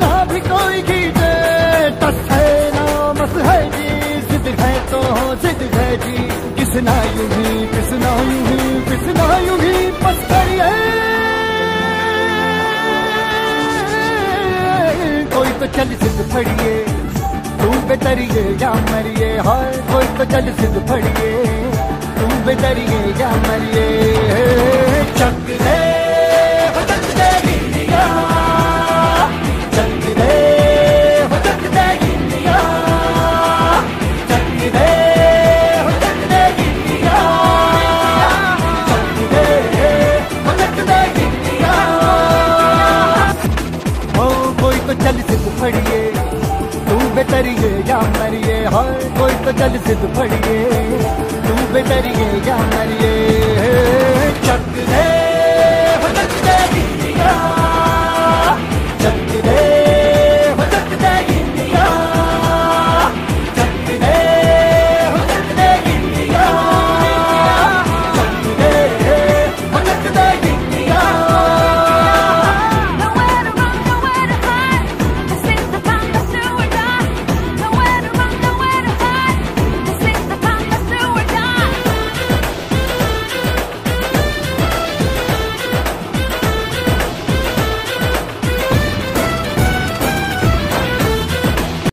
ना भी कोई खींचे, टस है ना मस है जी, जिद है तो जिद है जी, किसना यूं ही पिसना यूं ही पिसना यूं ही बस करिए। कोई तो चल जिद फड़िए, तू बेतरिए या मरिए, हाय कोई तो चल जिद फड़िए, तू बेतरिए या मरिए। चक दे हो चक दे गिलिया, चक दे हो चक दे गिलिया, चक दे हो चक दे गिलिया, चक दे हो चक दे गिलिया। हो कोई तो चल जिद फड़िए, तू बेतरिए या मरिए, हाय कोई तो चल जिद फड़िए, तू बेतरिए या मरिए। चक दे हो चक दे गिलिया।